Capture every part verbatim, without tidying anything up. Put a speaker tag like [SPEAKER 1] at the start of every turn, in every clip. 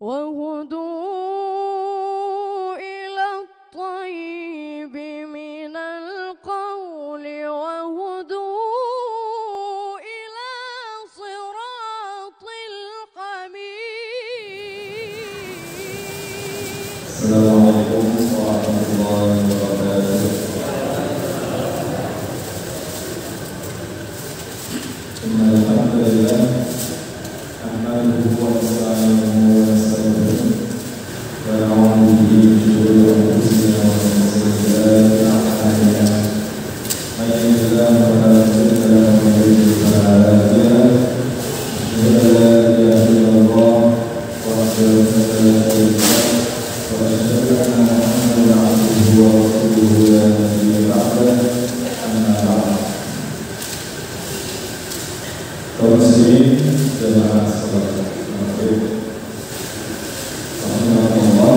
[SPEAKER 1] وهدوا إلى الطيب من القول وهدوا إلى صراط الحميد.
[SPEAKER 2] السلام عليكم ورحمة الله وبركاته. إن الحمد لله نحمده ونستعينه ونستغفره ونعوذ به من شرور أنفسنا ومن سيئات أعمالنا. من يهده الله فلا مضل له ومن يضلل فلا هادي له. أشهد أن لا إله إلا الله وحده لا شريك له وأشهد أن محمدا عبده ورسوله لا نبي بعده. أما بعد. Kaum muslimin jemaah salat maghrib rahimahullah,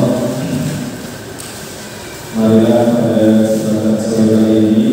[SPEAKER 2] marilah pada kesempatan sore kali ini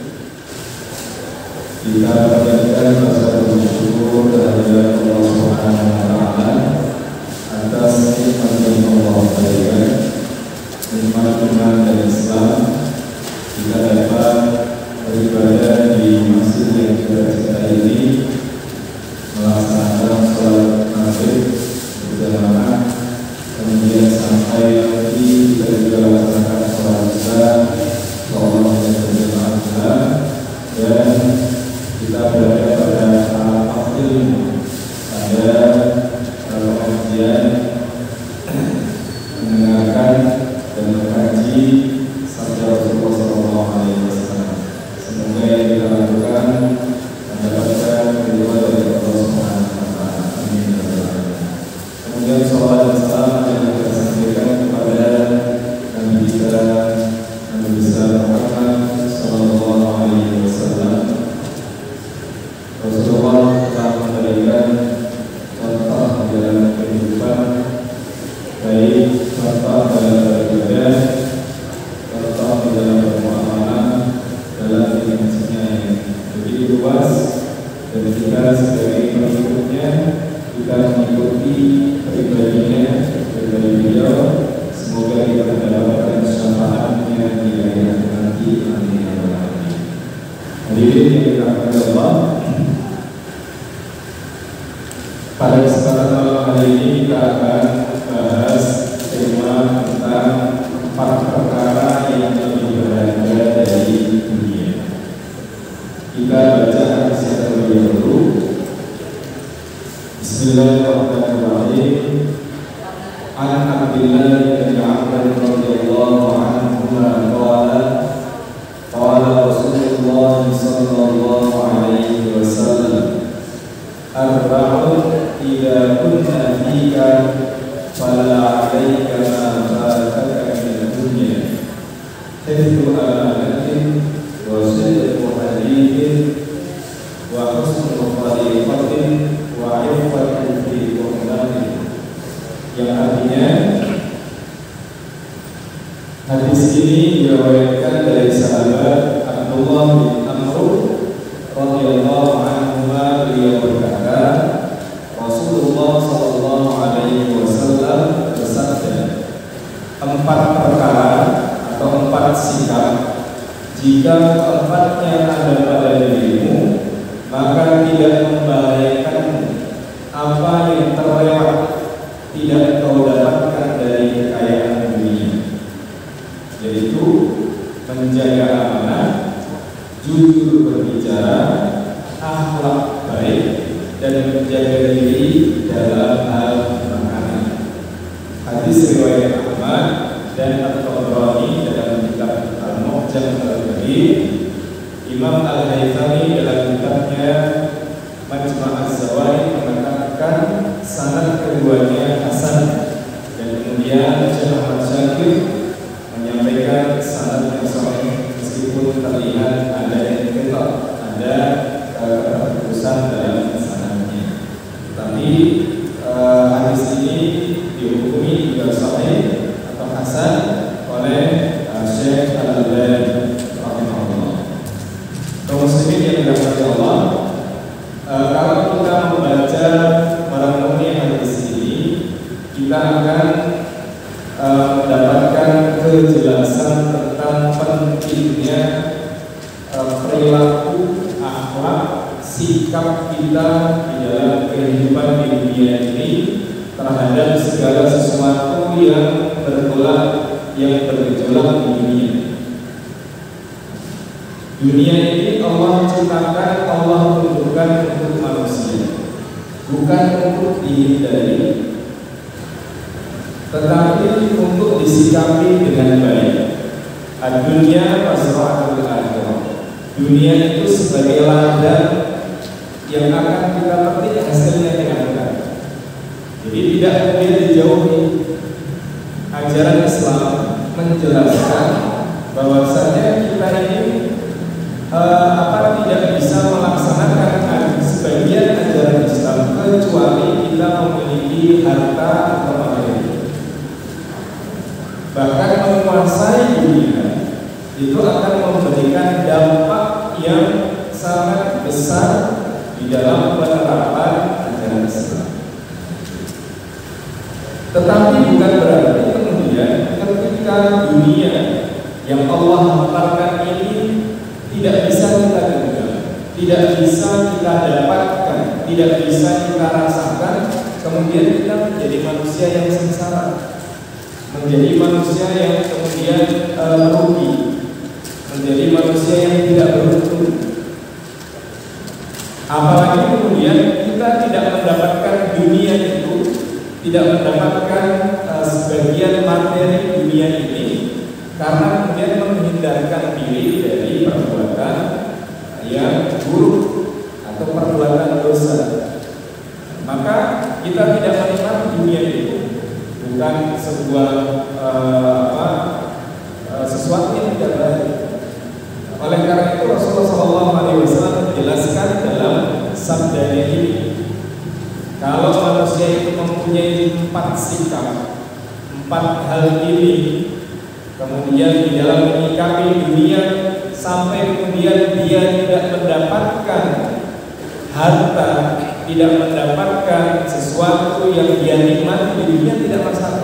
[SPEAKER 2] kita panjatkan rasa bersyukur kehadirat Allah Subhanahu wa taala atas nikmat yang Allah berikan, nikmat iman dan Islam. Kita dapat beribadah di masjid yang kita cintai ini, melaksanakan sholat maghrib berjamaah, kemudian sampai nanti kita juga melaksanakan sholat isya Allah yang berjamaah, dan kita berada pada tahap akhir pada pengajian mendengarkan dan mengkaji sabda Rasulullah shallallahu alaihi wasallam. Semoga yang kita lakukan mendapatkan keridhaan dari Allah Subhanahu wa taala. Amin ya rabbal alamin. Kemudian salawat dan salam yang kita sampaikan kepada Nabi kita Nabi besar Muhammad sallallahu alaihi wasallam. Rasulullah telah memberikan contoh dalam kehidupan, baik contoh dalam beribadah, contoh dalam bermuamalah, dalam dimensinya yang begitu luas, dan kita sebagai pengikutnya, kita mengikuti pribadinya, pribadi beliau. Semoga kita mendapatkan syafaatnya di akhirat nanti. Amin ya rabbal alamin. Hadirin yang dirahmati Allah, pada kesempatan malam hari ini kita akan bahas tema tentang empat perkara yang lebih berharga dari dunia. Kita baca hadis yang terlebih dahulu. Bismillahirrahmanirrahim. An Abdillah bin Amr radhiyallahu anhu qala qala Rasulullah sallallahu alaihi wasallam arba'un idza kunna fika fala 'alaika ma fataka min dunya hifdzu amanatin wa sidqu hadithin wa husnul khaliqatin wa 'iffatun fi qawlatin. Yang artinya, hadis ini diriwayatkan dari sahabat Abdullah bin Amr radhiyallahu anhu. Beliau berkata, Rasulullah sallallahu alaihi wasallam bersabda, empat perkara atau empat sikap, jika keempatnya ada pada dirimu, maka tidak membahayakanmu. Apa yang terlewat tidak kau dapatkan dari kekayaan dunia, yaitu menjaga amanah, jujur berbicara, akhlak baik, dan menjaga diri dalam hal makanan. Hadis riwayat Ahmad dan At-Tabrani dalam kitab Al-Mu'jam Al-Kabir, Imam Al-Haythami dalam kitabnya Majma' Az-Zawaid mengatakan sanad keduanya hasan, dan kemudian Syekh Ahmad Syakir menyampaikan sanad yang sahih meskipun terlihat ada inqita', ada keputusan dalam sanadnya. Tapi uh, kita akan uh, mendapatkan kejelasan tentang pentingnya uh, perilaku, akhlak, sikap kita di dalam kehidupan di dunia ini terhadap segala sesuatu yang bergolak, yang bergejolak di dunia. Dunia ini Allah ciptakan, Allah tentukan untuk manusia, bukan untuk dihindari, tetapi untuk disikapi dengan baik. Ad-dunya mazra'atul akhirah. Dunia itu sebagai ladang yang akan kita petik hasilnya dengan baik. Jadi tidak boleh dijauhi. Ajaran Islam menjelaskan bahwasanya kita ini uh, apa tidak bisa melaksanakan sebagian ajaran Islam kecuali kita memiliki harta atau materi. Bahkan menguasai dunia itu akan memberikan dampak yang sangat besar di dalam penerapan ajaran Islam. Tetapi bukan berarti kemudian ketika dunia yang Allah hampirkan ini tidak bisa kita genggam, tidak bisa kita dapatkan, tidak bisa kita rasakan, kemudian kita menjadi manusia yang sengsara, menjadi manusia yang kemudian uh, rugi, menjadi manusia yang tidak beruntung. Apalagi kemudian kita tidak mendapatkan dunia itu, tidak mendapatkan uh, sebagian materi dunia ini karena kemudian menghindarkan diri dari perbuatan yang buruk atau perbuatan dosa. Maka kita tidak menikmati dunia itu, bukan sebuah uh, apa, uh, sesuatu yang tidak baik. Oleh karena itu Rasulullah shallallahu alaihi wasallam menjelaskan dalam sabdanya ini, kalau manusia itu mempunyai empat sikap, empat hal ini, kemudian di dalam menyikapi dunia sampai kemudian dia tidak mendapatkan harta, tidak mendapatkan sesuatu yang dia nikmati di dunia, tidak masalah.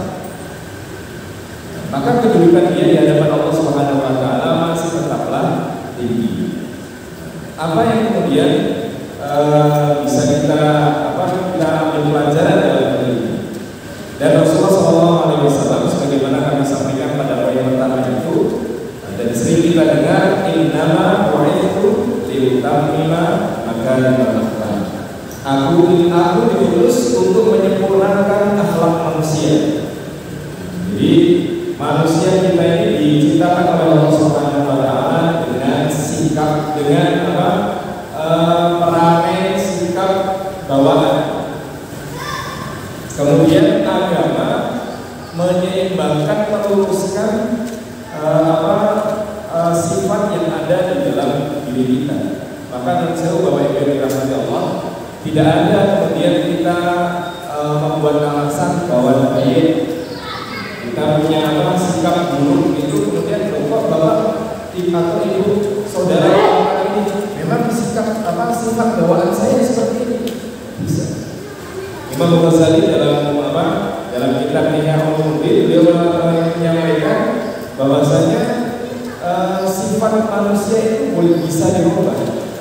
[SPEAKER 2] Maka kedudukan dia di hadapan Allah Subhanahu wa taala masih tetaplah tinggi. Apa yang kemudian uh, bisa kita apa kita ambil pelajaran dalam hal ini? Dan Rasulullah shallallahu alaihi wasallam sebagaimana kami sampaikan pada poin pertama itu, dan sering kita dengar, innama bu'itsu liutammima makarimal akhlaq. Aku aku diutus untuk menyempurnakan akhlak manusia. Jadi manusia kita ini diciptakan oleh Allah Subhanahu wa taala dengan sikap, dengan apa? E, perangai sikap bawaan. Kemudian agama menyeimbangkan, meluruskan e, apa? E, sifat yang ada di dalam diri kita. Maka menurut saya bahwa yang dirahmati Allah, tidak ada kemudian kita e, membuat alasan bahwa baik kita punya apa sikap buruk itu kemudian kok bapak atau ibu saudara ini memang sikap apa sifat bawaan saya seperti ini bisa. Imam Ghazali dalam apa dalam kitab Ihya Ulumuddin beliau menyampaikan bahwasanya uh, sifat manusia itu boleh bisa dirubah.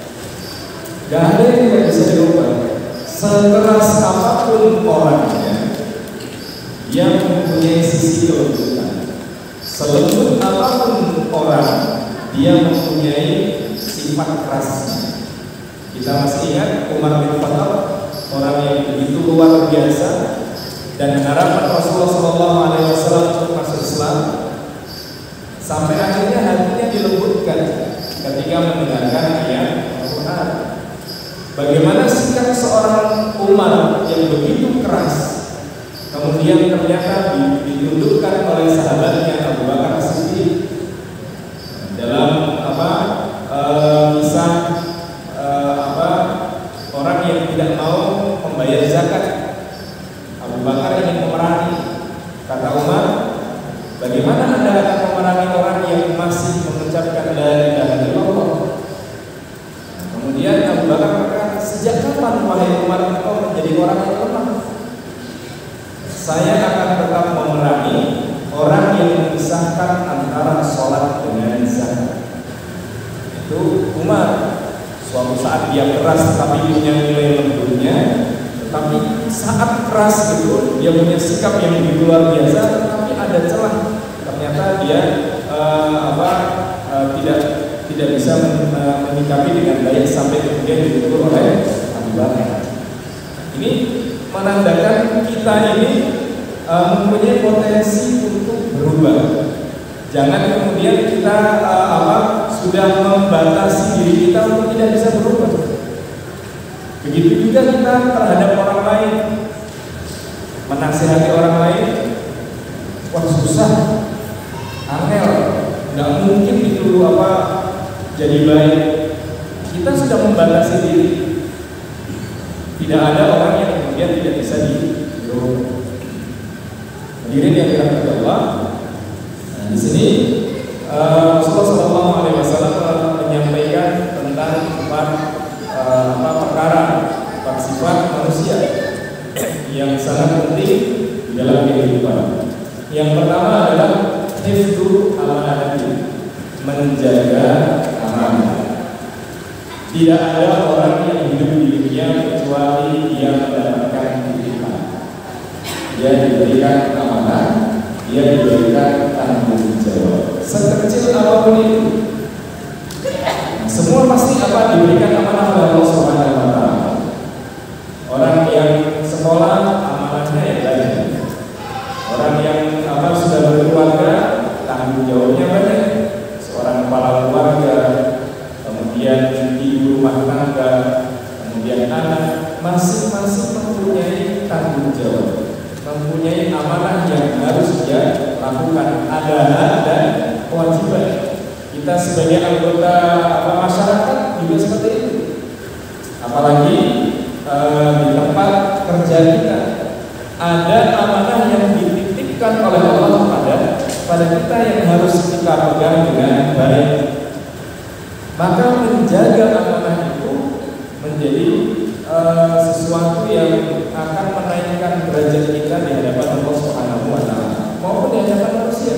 [SPEAKER 2] Gak ada yang tidak bisa dirubah. Sekeras apapun orangnya yang mempunyai sisi kelembutan, selembut apapun orang, dia mempunyai sifat kerasnya. Kita masih ingat Umar bin Khattab, orang yang begitu luar biasa, dan harapan Rasulullah shallallahu alaihi wasallam untuk masuk Islam, sampai akhirnya hatinya dilembutkan ketika mendengarkan ayat Al-Quran. Bagaimana sikap seorang Umar yang begitu keras, kemudian ternyata ditundukkan oleh sahabatnya Abu Bakar As-Siddiq dalam apa e, kisah e, apa orang yang tidak mau membayar zakat. Abu Bakar ingin memerangi. Kata Umar, bagaimana Anda akan memerangi orang yang masih mengucapkan la ilaha illallah? Kemudian Abu Bakar berkata, sejak kapan wahai Umar engkau menjadi orang yang lemah? saya akan tetap memerangi orang yang memisahkan antara sholat dengan zakat. Itu Umar. Suatu saat dia keras tetapi punya nilai lembutnya, tetapi saat keras itu dia punya sikap yang begitu luar biasa, tetapi ada celah. Ternyata dia uh, apa uh, tidak tidak bisa men, uh, menyikapi dengan baik sampai kemudian ditegur oleh Abu Bakar. Ini menandakan kita ini uh, mempunyai potensi untuk berubah. Jangan kemudian kita uh, apa sudah membatasi diri kita untuk tidak bisa berubah. Begitu juga kita terhadap orang lain, menasihati orang lain, wah susah, angel, nggak mungkin itu apa jadi baik. Kita sudah membatasi diri. Tidak ada orang yang kemudian tidak bisa dirubah. Hadirin yang dirahmati Allah. Nah, di sini uh, Rasulullah shallallahu alaihi wasallam menyampaikan tentang empat uh, apa perkara, empat sifat manusia yang sangat penting di dalam kehidupan. Yang pertama adalah hifdzu amanah, menjaga amanah. Tidak ada orang yang hidup di dunia kecuali dia mendapatkan titipan. Dia diberikan amanah, dia diberikan tanggung jawab. Sekecil apapun itu, nah, semua pasti apa diberikan amanah oleh Allah Subhanahu wa taala. Orang yang sekolah amanahnya yang lain. Orang yang apa sudah berkeluarga tanggung jawabnya banyak. Seorang kepala keluarga, kemudian ibu rumah tangga, kemudian anak, masing-masing mempunyai tanggung jawab, mempunyai amanah yang harus dia lakukan, ada hak dan kewajiban. Kita sebagai anggota apa, masyarakat juga seperti itu. Apalagi e, di tempat kerja kita ada amanah yang dititipkan oleh Allah pada pada kita yang harus kita pegang dengan baik. Maka menjaga amanah itu menjadi e, sesuatu yang akan menaikkan derajat kita di hadapan Allah Subhanahu wa taala maupun di hadapan manusia.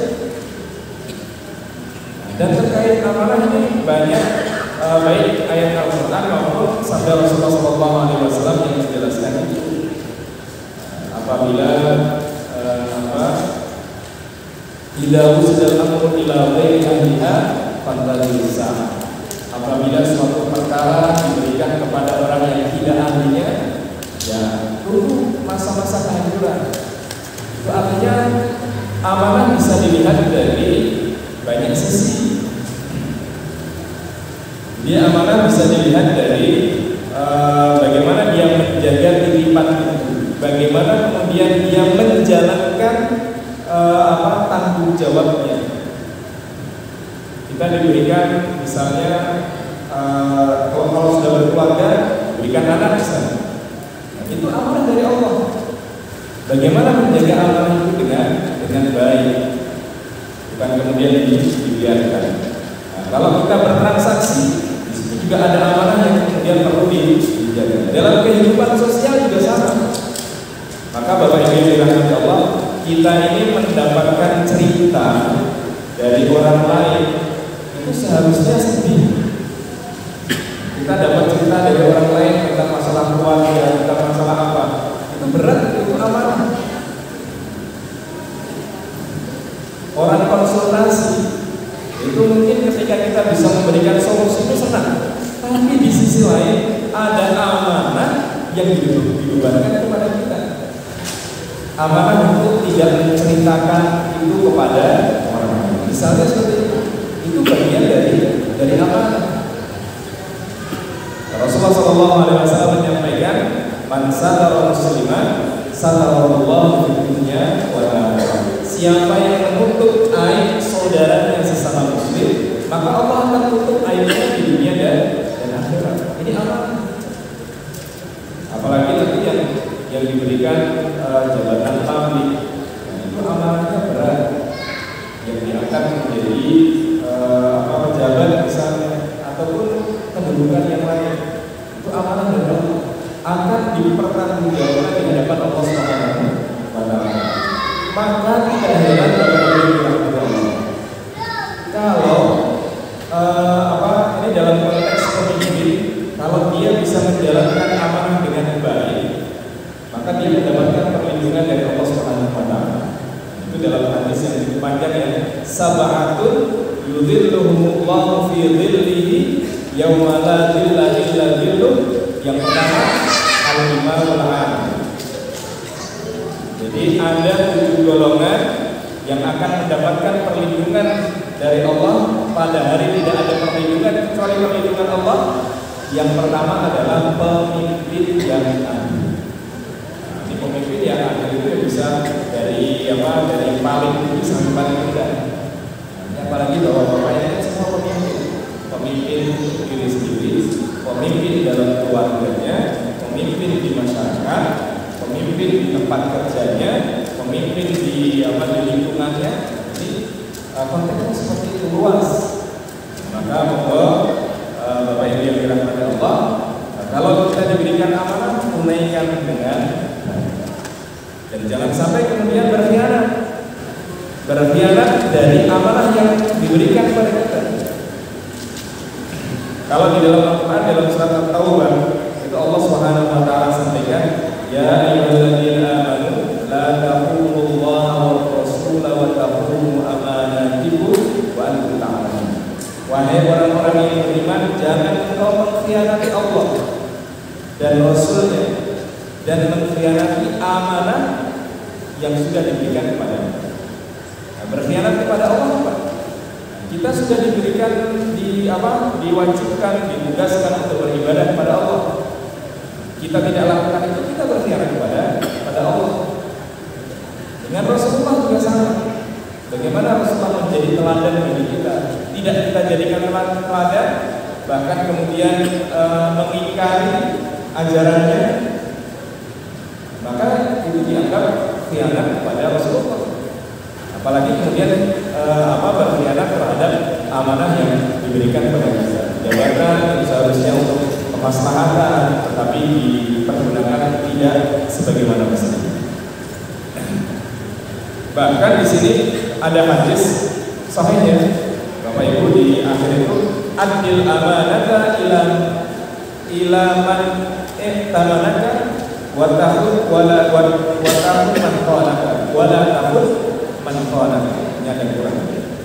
[SPEAKER 2] Dan terkait amanah ini banyak e, baik ayat Al-Qur'an maupun sabda Rasulullah shallallahu alaihi wasallam yang menjelaskan itu. Apabila e, apa idza wusila al-amru ila ghairi ahliha fantazisa. Apabila suatu perkara diberikan kepada orang yang tidak ahlinya, ya tunggu masa-masa kehancuran. Itu artinya amanah bisa dilihat dari banyak sisi. Dia amanah bisa dilihat dari uh, bagaimana dia menjaga titipan itu, bagaimana kemudian dia menjalankan uh, apa tanggung jawabnya. Kita diberikan misalnya uh, kalau, kalau sudah berkeluarga, berikan anak misalnya. Nah, itu amanah dari Allah. Bagaimana menjaga amanah itu dengan dengan baik, bukan kemudian dibiarkan. Nah, kalau kita bertransaksi, di situ juga ada amanah yang kemudian perlu dijaga. Dalam kehidupan sosial juga sama. Maka Bapak Ibu yang dirahmati Allah, kita ini mendapatkan cerita dari orang lain. Itu seharusnya sedih. Kita dapat cerita dari orang lain tentang masalah keluarga, tentang masalah apa, itu berat, itu amanah. Orang konsultasi itu mungkin ketika kita bisa memberikan solusi itu senang, tapi di sisi lain ada amanah yang dibebankan kepada kita. Amanah untuk tidak menceritakan itu kepada orang lain. Misalnya seperti itu. Itu bagian dari dari amanah. Rasulullah shallallahu alaihi wasallam menyampaikan, "Man satara musliman, satarallahu fid dunya wal akhirah." Siapa yang menutup aib saudaranya sesama muslim, maka Allah akan tutup aibnya di dunia dan, dan akhirat. Ini amanah. Apalagi nanti yang yang diberikan uh, jabatan publik, nah, itu amanahnya berat. Yang diangkat menjadi apa pejabat misalnya ataupun kedudukan yang lain, itu amanah dari Allah, akan dipertanggungjawabkan di hadapan Allah Subhanahu wa taala. maka tidak heran Bapak Ibu dirahmati Allah. Kalau uh, apa ini dalam konteks pemimpin, kalau dia bisa menjalankan amanah dengan baik, maka dia mendapatkan perlindungan dari Allah Subhanahu wa taala. Itu dalam hadis yang cukup panjang ya. Sab'atun yudhilluhumullahu fi dhillihi yauma la dhilla illa dhilluh. Yang pertama, al-imamul 'adil. Jadi ada tujuh golongan yang akan mendapatkan perlindungan dari Allah pada hari tidak ada perlindungan kecuali perlindungan Allah. Yang pertama adalah pemimpin yang adil. Nah, ini pemimpin yang adil itu bisa dari apa? Dari paling tinggi sampai paling rendah. Nah, apalagi bahwa bapaknya semua pemimpin, pemimpin diri sendiri, pemimpin dalam keluarganya, pemimpin di masyarakat, pemimpin di tempat kerjanya, pemimpin di apa di lingkungannya. Jadi uh, konteksnya seperti itu luas. Maka bahwa uh, Bapak Ibu yang dirahmati Allah, nah, kalau kita diberikan amanah, tunaikan dengan baik. Dan jangan sampai kemudian berkhianat. Berkhianat dari amanah yang diberikan kepada kita. Kalau di dalam Al-Quran dalam surat At-Taubah itu Allah Subhanahu wa taala sampaikan, ya ayyuhalladzina amanu la taqunullaha wa rasula wa taqunu amanatikum wa antum ta'lamun. Wahai orang-orang yang beriman, jangan engkau mengkhianati Allah dan Rasulnya dan mengkhianati amanah yang sudah diberikan kepada kita. Nah, berkhianat kepada Allah apa? Kita sudah diberikan di apa? Diwajibkan, ditugaskan untuk beribadah kepada Allah. Kita tidak lakukan itu, kita berkhianat kepada kepada Allah. Dengan Rasulullah juga sama. Bagaimana Rasulullah menjadi teladan bagi kita? Tidak kita jadikan teladan, bahkan kemudian e, mengingkari ajarannya, maka itu dianggap khianat kepada Rasulullah. Apalagi kemudian e, apa berkhianat terhadap amanah yang diberikan kepada kita. Jabatan yang seharusnya untuk kemaslahatan, tetapi dipergunakan tidak sebagaimana mestinya. Bahkan di sini ada hadis sahihnya, Bapak Ibu, di akhir itu adil amanata ila ila man ihtamanaka wa tahud wala wa tahud man khanaka wala tahud man khanaka. Ini ada kurang.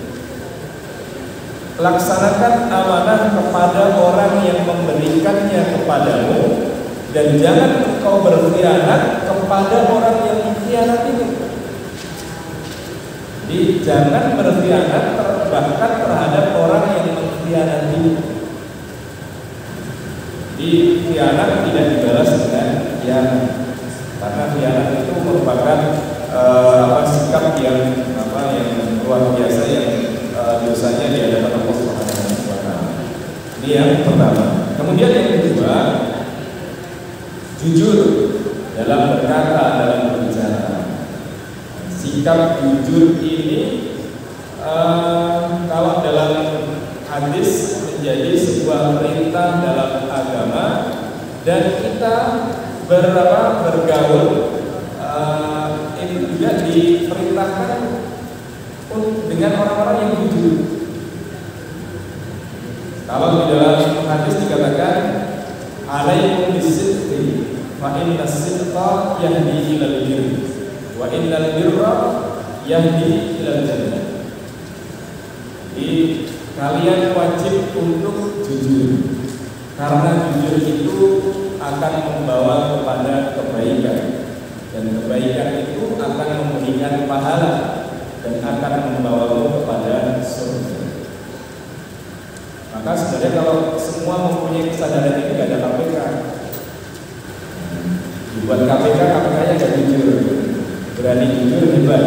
[SPEAKER 2] Laksanakan amanah kepada orang yang memberikannya kepadamu, dan jangan engkau berkhianat kepada orang yang mengkhianatimu. Jadi jangan berkhianat bahkan terhadap orang yang mengkhianatimu. Jadi khianat tidak dibalas dengan khianat, karena khianat itu merupakan uh, apa sikap yang apa yang luar biasa yang uh, dosanya di hadapan Allah Subhanahu wa taala. Ini yang pertama. Kemudian yang kedua, jujur dalam berkata, dalam berbicara. Sikap jujur ini uh, kalau dalam hadis menjadi sebuah perintah dalam agama, dan kita berapa bergaul uh, ini juga diperintahkan dengan orang-orang yang jujur. Kalau di dalam hadis dikatakan alaikum bisidqi fa inna as-sidqa yahdi ilal birri wa innal birra yahdi ilal jannah. Jadi kalian wajib untuk jujur, karena jujur itu akan membawa kepada kebaikan, dan kebaikan itu akan memberikan pahala dan akan membawamu kepada surga. Maka sebenarnya kalau semua mempunyai kesadaran ini, tidak ada K P K. Dibuat K P K, K P K-nya gak jujur, berani jujur hebat.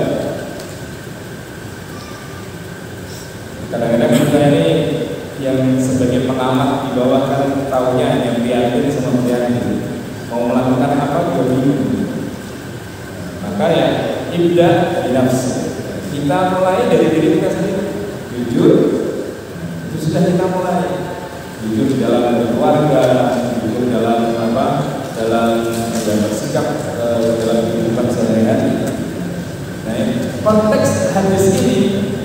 [SPEAKER 2] Kadang-kadang kita ini yang sebagai pengamat di bawah kan tahunya hanya prihatin sama prihatin, mau melakukan apa juga bingung. Maka ya ibda binafsi, kita mulai dari diri kita sendiri. Jujur itu sudah kita mulai. Jujur di dalam berkeluarga, jujur dalam apa, dalam bersikap dalam kehidupan sehari-hari. Nah, konteks hadis ini,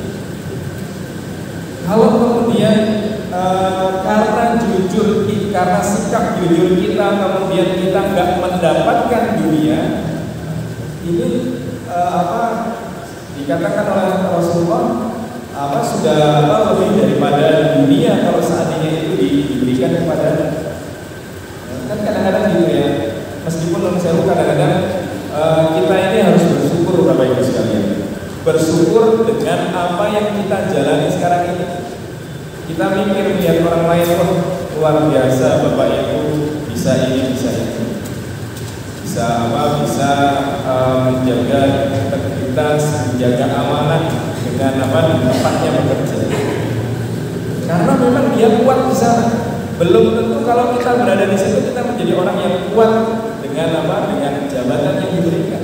[SPEAKER 2] kalau kemudian e, karena jujur, karena sikap jujur kita, kemudian kita nggak mendapatkan dunia, ini e, apa dikatakan oleh Rasulullah, apa sudah apa lebih daripada dunia kalau seandainya itu diberikan kepada. Kan kadang-kadang gitu ya, meskipun non sewu kadang-kadang e, kita ini harus bersyukur Bapak Ibu sekalian. Bersyukur dengan apa yang kita jalani sekarang ini. Kita mikir melihat orang lain, oh luar biasa Bapak Ibu bisa ini, bisa itu, bisa apa, bisa um, menjaga integritas, menjaga amanah dengan apa tempatnya bekerja. Karena memang dia kuat di sana. Belum tentu kalau kita berada di situ kita menjadi orang yang kuat dengan apa, dengan jabatan yang diberikan.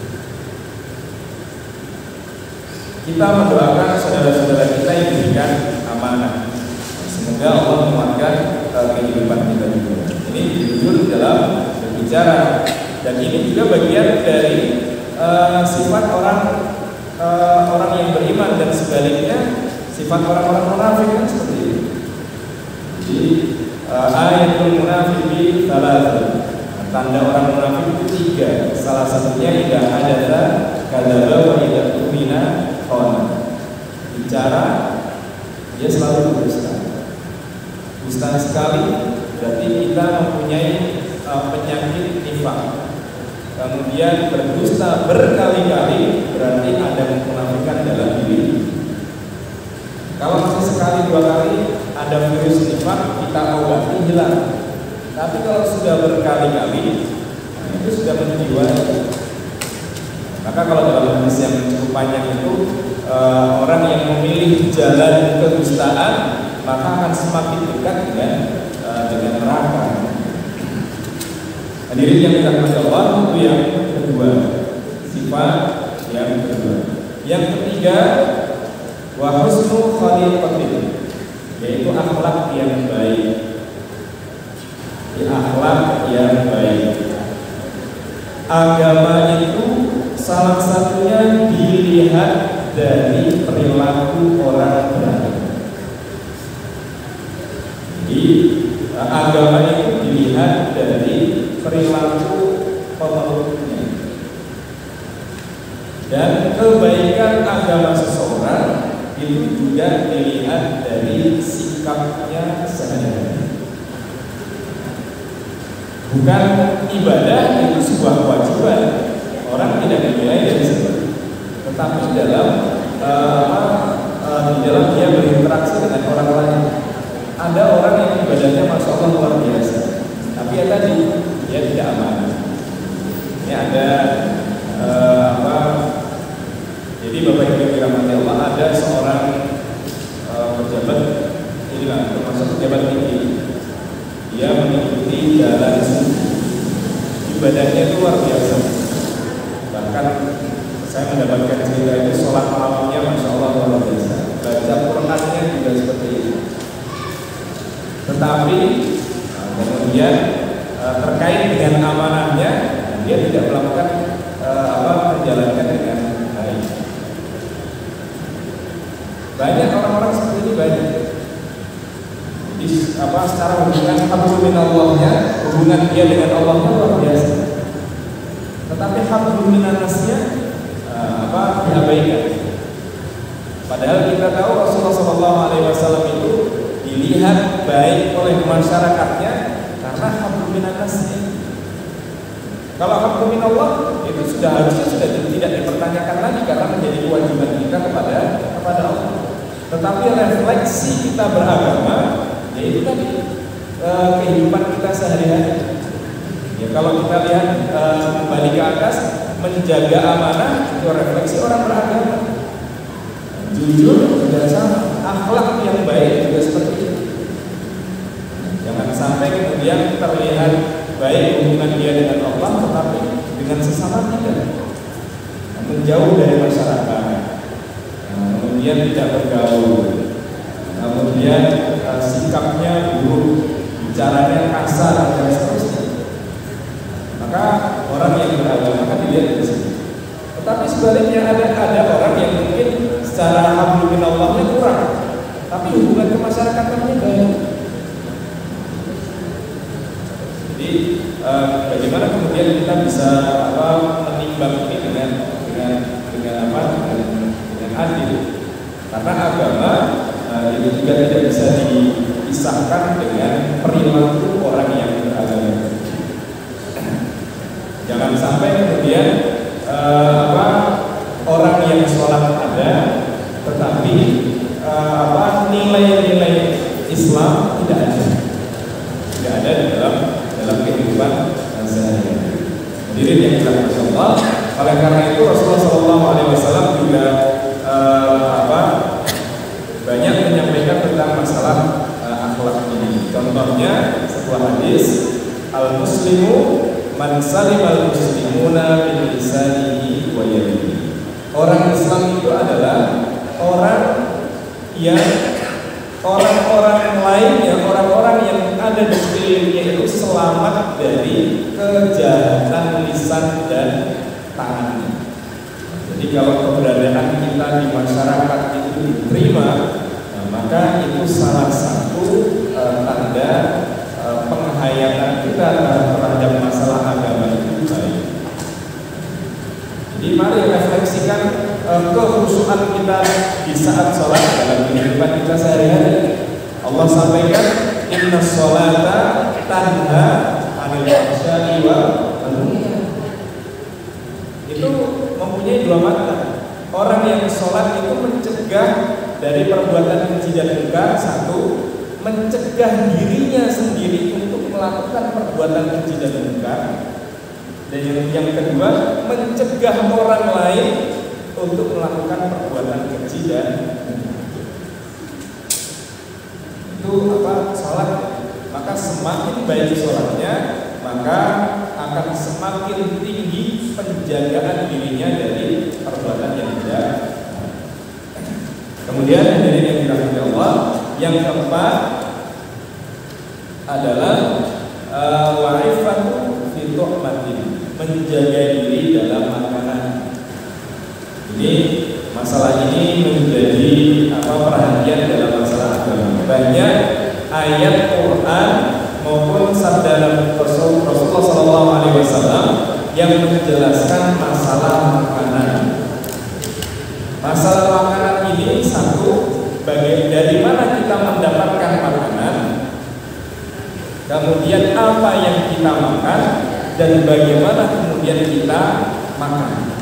[SPEAKER 2] Kita mendoakan saudara-saudara kita yang diberikan amanah. Semoga Allah menguatkan uh, kehidupan kita juga. Ini jujur dalam berbicara, dan ini juga bagian dari uh, sifat orang uh, orang yang beriman, dan sebaliknya sifat orang-orang munafik kan seperti itu. Jadi uh, ayatul munafiqi salah, tanda orang munafik itu tiga. Salah satunya idza hadatsa kadzaba wa idza tumina khana. Bicara dia selalu berdusta. Dusta sekali berarti kita mempunyai uh, penyakit nifaq. Kemudian berdusta berkali-kali berarti ada kemunafikan dalam diri. Kalau masih sekali dua kali ada virus nifaq, kita obati hilang. Tapi kalau sudah berkali-kali, nah itu sudah menjiwai. Maka kalau dalam hadis yang cukup panjang itu uh, orang yang memilih jalan kedustaan maka akan semakin dekat dengan uh, dengan neraka. Hadirin yang dirahmati Allah, itu yang kedua, sifat yang kedua. Yang ketiga, wa husnu khaliqatin, yaitu akhlak yang baik. Ya, akhlak yang baik. Agama itu salah satunya dilihat dari perilaku orang beragama. Jadi agama itu dilihat dari perilaku pemeluknya. Dan kebaikan agama seseorang itu juga dilihat dari sikapnya sehari-hari. Bukan ibadah itu sebuah kewajiban, orang tidak dinilai dari situ. Tetapi dalam uh, uh, di dalam dia berinteraksi dengan orang lain. Ada orang yang ibadahnya masya Allah luar biasa, tapi ya tadi dia tidak aman. Ini ada uh, apa? Jadi Bapak Ibu yang dirahmati Allah, ada seorang uh, pejabat, ini lah termasuk pejabat tinggi. Dia mengikuti jalan sunnah, ibadahnya itu luar biasa. Bahkan saya mendapatkan cerita itu sholat malamnya masya Allah luar biasa. Baca Qurannya juga seperti itu. Tetapi kemudian terkait dengan amanahnya, dia tidak melakukan apa menjalankan dengan baik. Banyak orang-orang seperti ini banyak. Jadi apa secara hubungan hablum minallahnya, hubungan dia dengan Allah luar biasa. Tetapi hablum minannasnya apa diabaikan. Padahal kita tahu Rasulullah shallallahu alaihi wasallam itu dilihat baik oleh masyarakatnya karena hablum minannasnya. Kalau hablum minallah itu sudah harusnya sudah tidak dipertanyakan lagi karena menjadi kewajiban kita kepada kepada Allah. Tetapi refleksi kita beragama, yaitu tadi e, kehidupan kita sehari-hari. Ya kalau kita lihat e, kembali ke atas, menjaga amanah itu refleksi orang beragama. Jujur juga sama, akhlak yang baik juga seperti itu. Jangan sampai kemudian terlihat baik hubungan dia dengan Allah, tetapi dengan sesama tidak, menjauh dari masyarakat, kemudian tidak bergaul, kemudian uh, sikapnya buruk, bicaranya kasar dan seterusnya. Maka orang yang beragama kan dilihat dari sini. Tetapi sebaliknya ada ada orang masyarakat ini baik. Jadi eh, bagaimana kemudian kita bisa apa menimbang ini dengan dengan dengan apa dengan, dengan adil? Karena agama eh, itu juga tidak bisa dipisahkan dengan perilaku orang yang beragama. Jangan sampai kemudian eh, apa orang yang sholat ada, tetapi eh, apa nilai-nilai Islam tidak ada, tidak ada di dalam dalam kehidupan sehari-hari. Hadirin yang dirahmati Allah, oleh karena itu Rasulullah shallallahu alaihi wasallam juga eh, apa banyak menyampaikan tentang masalah eh, akhlak ini. Contohnya sebuah hadis, al muslimu man salimal muslimuna min lisanihi wa yadihi. Orang Islam itu adalah orang yang orang-orang lain, yang orang-orang yang ada di sekelilingnya itu selamat dari kejahatan lisan dan tangannya. Jadi kalau keberadaan kita di masyarakat itu diterima, nah, maka itu salah satu uh, tanda uh, penghayatan kita terhadap masalah agama itu baik. Jadi mari refleksikan uh, kekhusyuan kita di saat sholat dalam kehidupan kita sehari-hari. Allah sampaikan, inna sholata tanha anil fahsya'i wal munkar. Itu mempunyai dua makna. Orang yang sholat itu mencegah dari perbuatan keji dan munkar, satu, mencegah dirinya sendiri untuk melakukan perbuatan keji dan munkar. Dan yang, yang kedua, mencegah orang lain untuk melakukan perbuatan keji dan itu apa sholat. Maka semakin baik sholatnya, maka akan semakin tinggi penjagaan dirinya dari perbuatan yang tidak. Kemudian hadirin yang dirahmati Allah, yang keempat adalah wa'ifatu fi tuhmatin, menjaga diri dalam makanan. Ini masalah ini menjadi apa perhatian dalam masalah agama. Banyak ayat Quran maupun sabda Rasulullah shallallahu alaihi wasallam yang menjelaskan masalah makanan. Masalah makanan ini satu, bagai dari mana kita mendapatkan makanan, kemudian apa yang kita makan, dan bagaimana kemudian kita makan.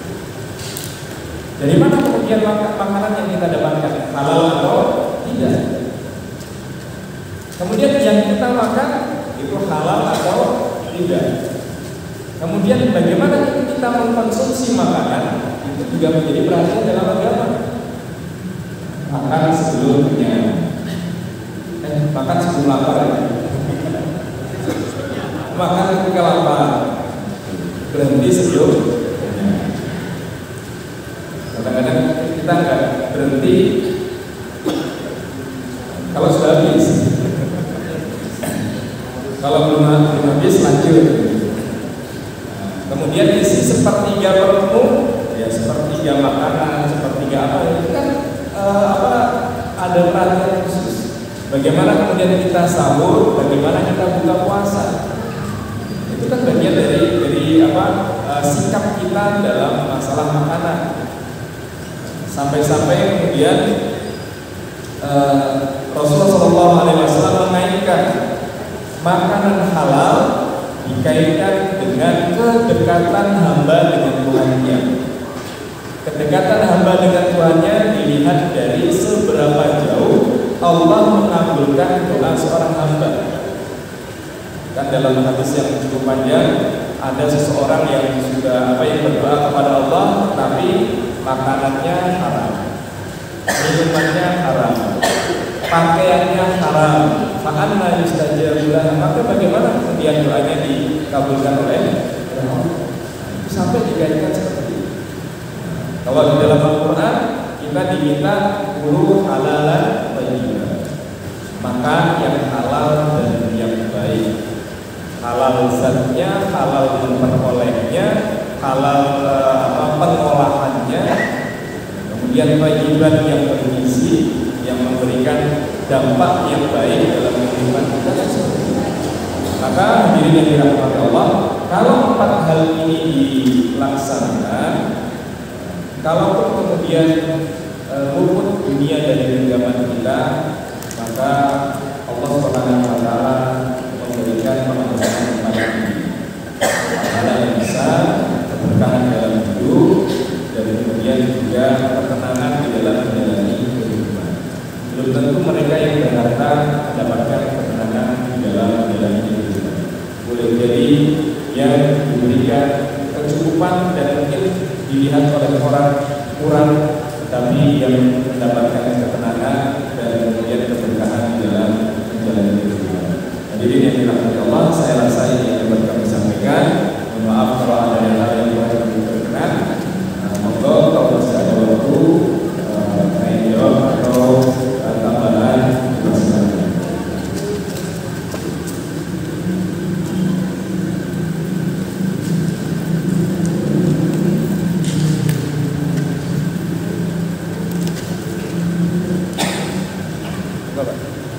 [SPEAKER 2] Dari mana kemudian makanan yang kita dapatkan, halal atau tidak? Kemudian yang kita makan itu halal atau tidak? Kemudian bagaimana kita mengkonsumsi makanan, itu juga menjadi perhatian dalam agama. Makan sebelum kenyang, eh, makan sebelum lapar ya? Makan ketika lapar, berhenti sebelum kenyang. Kadang-kadang kita nggak berhenti kalau sudah habis. Kalau belum belum habis lanjut. Kemudian isi sepertiga perutmu, ya sepertiga makanan, sepertiga apa itu kan uh, apa ada perhatian khusus. Bagaimana kemudian kita sahur, bagaimana kita buka puasa. Itu kan bagian dari dari apa uh, sikap kita dalam masalah makanan. Sampai-sampai kemudian uh, Rasulullah shallallahu alaihi wasallam mengaitkan makanan halal dikaitkan dengan kedekatan hamba dengan Tuhannya. Kedekatan hamba dengan Tuhannya dilihat dari seberapa jauh Allah mengabulkan doa seorang hamba. Kan dalam hadis yang cukup panjang, ada seseorang yang sudah apa yang berdoa kepada Allah, tapi makanannya haram, minumannya haram, pakaiannya haram. Fa'anna yustajabu lahu, maka bagaimana kemudian doanya dikabulkan oleh Allah? Sampai dikaitkan seperti itu. Kalau di dalam Al-Quran kita diminta kulu halalan thayyiban, makan yang halal dan yang baik. Halal zatnya, halal memperolehnya, halal apa pengolahannya, kemudian thayyiban yang bergizi, yang memberikan dampak yang baik dalam kehidupan kita kan seperti itu. Maka hadirin yang dirahmati Allah, kalau empat hal ini dilaksanakan, kalaupun kemudian e, luput dunia dari genggaman kita, maka Allah Subhanahu wa taala memberikan pengajaran kepada kita. Pahala yang besar, keberkahan dalam hidup, dan kemudian juga ketenangan di dalam menjalani kehidupan. Belum tentu mereka yang berharta mendapatkan ketenangan di dalam menjalani kehidupan. Boleh jadi yang diberikan kecukupan dan mungkin dilihat oleh orang kurang, tetapi yang mendapatkan ketenangan dan kemudian keberkahan di dalam menjalani kehidupan. Hadirin yang dirahmati Allah, saya rasa ini yang dapat kami sampaikan. Mohon maaf kalau ada yang hal yang kurang kami berkenan. Monggo kalau masih ada waktu saya jawab atau tambahan silakan. Bapak.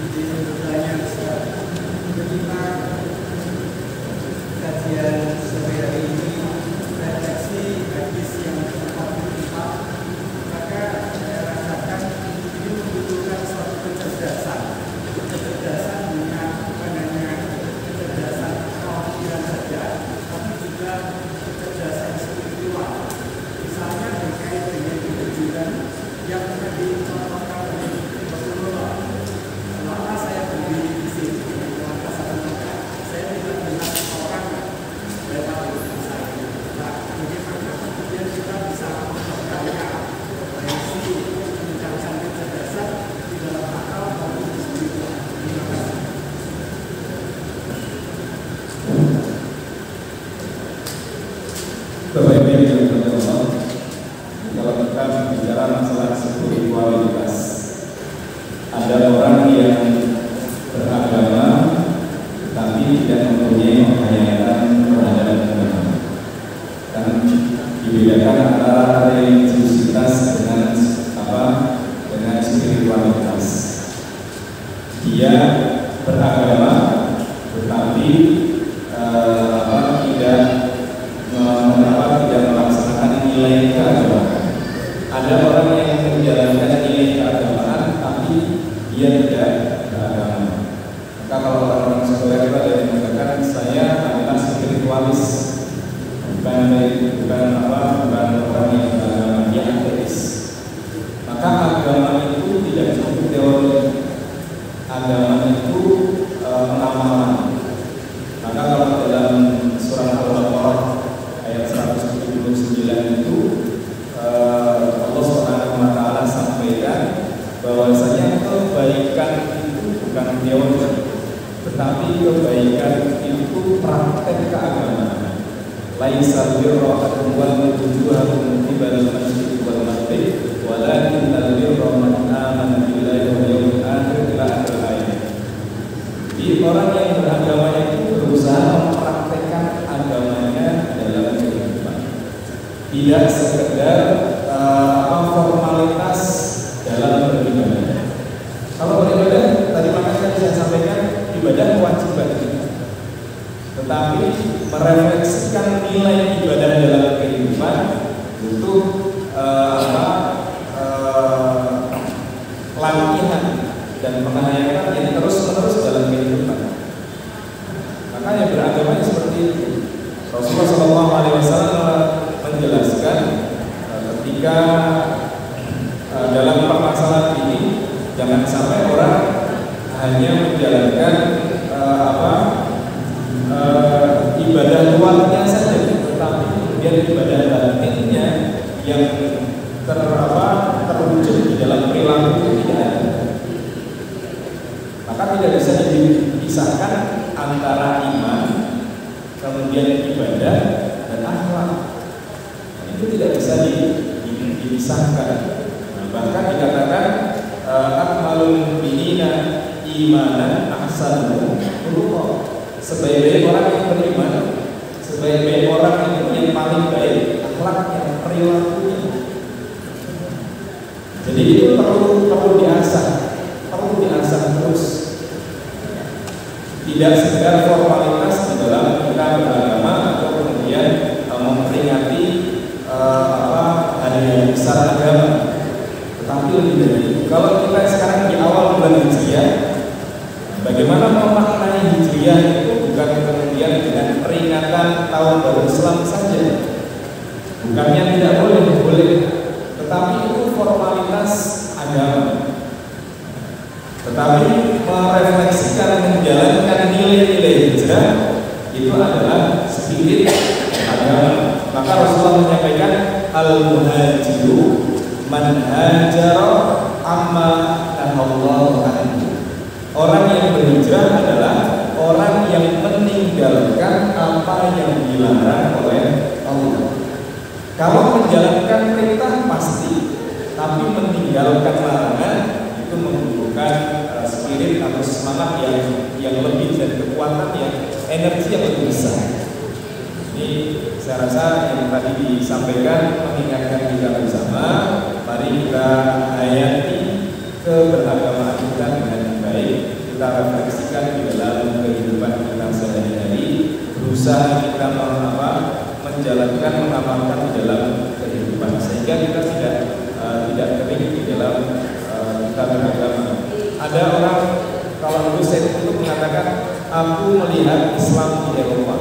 [SPEAKER 3] Kajian sore hari ini redaksi hadis yang empat puluh lima, maka saya rasakan ini membutuhkan suatu kecerdasan, kecerdasan dengan bukan hanya kecerdasan kepikiran saja, tapi juga kecerdasan spiritual. Misalnya terkait dengan kejujuran yang pernah dicontohkan oleh Rasulullah. Selama saya berdiri di sini dengan keluarga saya, saya tidak melihat orang lewat hidup saya. Nah, bagaimana kemudian kita bisa memperkaya potensi meningkatkan kecerdasan di dalam akal maupun di spiritual. Terima kasih.
[SPEAKER 2] Bapak Ibu yang dirahmati Allah, kalau kita bicara masalah spiritualitas, ada orang yang beragama tapi tidak mempunyai penghayatan terhadap agama. Dan dibedakan antara religiusitas dengan apa? Dengan spiritualitas. Dia beragama tetapi eh, apa? Tidak apa? Tidak melaksanakan nilai keagamaan. Ada orang yang menjalankan nilai keagamaan tapi dia tidak beragama. Maka kalau orang-orang sekuler itu ada yang mengatakan saya adalah spiritualis, bukan bukan apa bukan orang yang beragama, dia ateis. Maka agama itu tidak cukup teori, agama itu e, pengamalan. Maka kalau dalam surah Al-Baqarah ayat seratus tujuh puluh sembilan itu e, Allah Subhanahu wa taala sampaikan bahwasanya kebaikan itu bukan teori, tetapi kebaikan itu praktek keagamaan. Laisa birra an tuwallu wujuhakum qibala al-masyriq wal maghrib, walakin al-birra man amana billahi wal yawmil akhir ila akhir ayat. Di orang yang beragama itu berusaha mempraktekkan agamanya dalam kehidupan. Tidak sekedar uh, apa formalitas dalam beribadah. Kalau beribadah, tadi makanya saya sampaikan ibadah kewajiban kita. Tetapi merefleksikan nilai ibadah dalam kehidupan butuh uh, apa, uh, latihan dan penghayatan yang terus-menerus dalam kehidupan. Makanya beragama seperti itu. Rasulullah shallallahu alaihi wasallam menjelaskan uh, ketika uh, dalam permasalahan ini jangan sampai orang hanya menjalankan uh, apa uh, ibadah luarnya saja, tetapi kemudian ibadah batinnya yang ter apa terwujud di dalam perilaku itu tidak ada. Maka tidak bisa dipisahkan antara iman, kemudian ibadah dan akhlak. Nah, itu tidak bisa dipisahkan. Nah, bahkan dikatakan akmalul mu'minina imanan ahsanuhum khuluqan. Sebaik-baik orang yang beriman, sebaik-baik orang yang, yang paling baik akhlaknya, perilakunya. Jadi itu perlu perlu diasah, perlu diasah tidak sekedar formalitas di dalam kita beragama atau kemudian uh, memperingati uh, apa hari besar agama, tetapi lebih dari itu. Kalau kita sekarang di awal bulan Hijriah, bagaimana memaknai Hijriah itu bukan kemudian dengan peringatan tahun baru Islam saja, bukannya tidak boleh, boleh, tetapi itu formalitas agama. Tetapi merefleksikan, menjalankan nilai-nilai hijrah itu adalah spirit agama. Maka Rasulullah menyampaikan al-muhajiru man hajara amma nahallahu anhu. Orang yang berhijrah adalah orang yang meninggalkan apa yang dilarang oleh Allah. Kalau menjalankan perintah pasti, tapi meninggalkan larangan itu membutuhkan uh, spirit atau semangat yang yang lebih dan kekuatan yang energi yang lebih besar. Ini saya rasa yang tadi disampaikan mengingatkan kita bersama, mari kita hayati keberagamaan kita dengan baik, kita refleksikan di dalam kehidupan kita sehari-hari, berusaha kita apa, menjalankan, mengamalkan di dalam kehidupan sehingga kita tidak uh, tidak kering di dalam uh, kita beragama. Ada orang kalau dulu saya itu mengatakan aku melihat Islam di Eropa.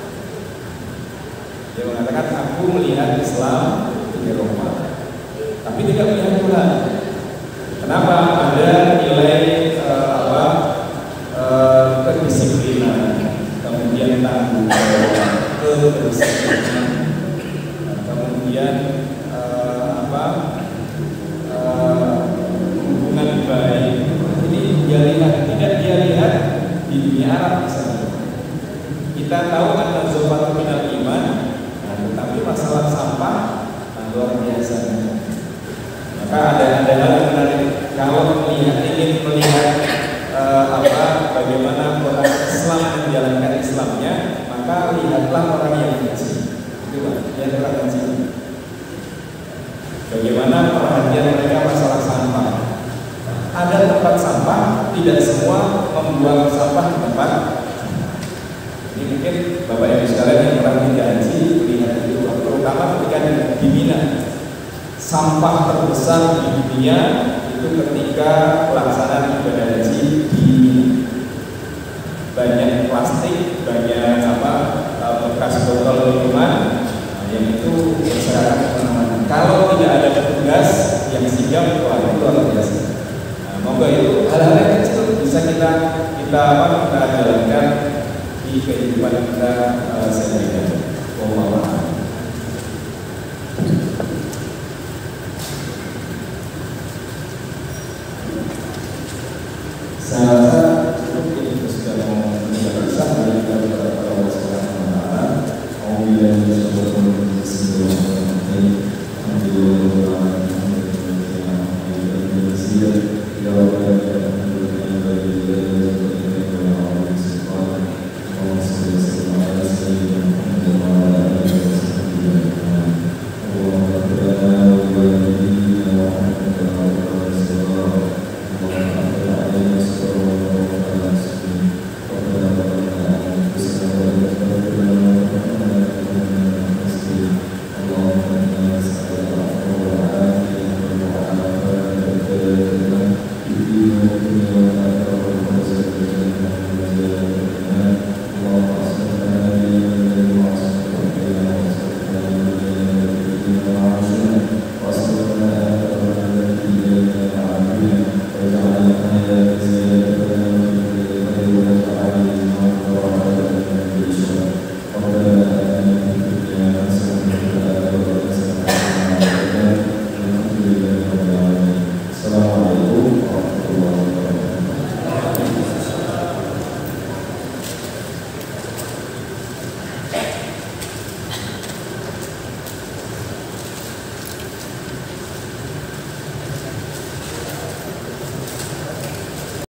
[SPEAKER 2] Dia mengatakan aku melihat Islam di Eropa, tapi tidak melihat Tuhan. Kenapa? Ada nilai uh, apa uh, kedisiplinan, kemudian tanggung jawab, kedisiplinan, kemudian uh, apa uh, hubungan baik. Ini dia lihat, tidak dia lihat di dunia Arab misalnya. Kita tahu ada zofatu minal iman, nah, tetapi masalah sampah nah, luar biasa. Maka ada ada hal yang menarik. Kalau melihat ingin melihat uh, apa bagaimana orang Islam menjalankan Islamnya, maka lihatlah orang yang kecil. Itu lihat orang kecil. Bagaimana perhatian mereka masalah sampah. Ada tempat sampah, tidak semua membuang sampah di tempat. Ini mungkin Bapak Ibu sekalian yang pernah digaji lihat itu, terutama ketika di Mina. Sampah terbesar di dunia itu ketika pelaksanaan ibadah haji di Mina. Banyak plastik, banyak apa bekas botol minuman yang itu berserakan kemana-mana. Kalau tidak ada petugas yang sigap, wah itu luar biasa. Nah, moga itu hal-hal yang kecil bisa kita kita apa kita jalankan di kehidupan kita uh, sehari-hari.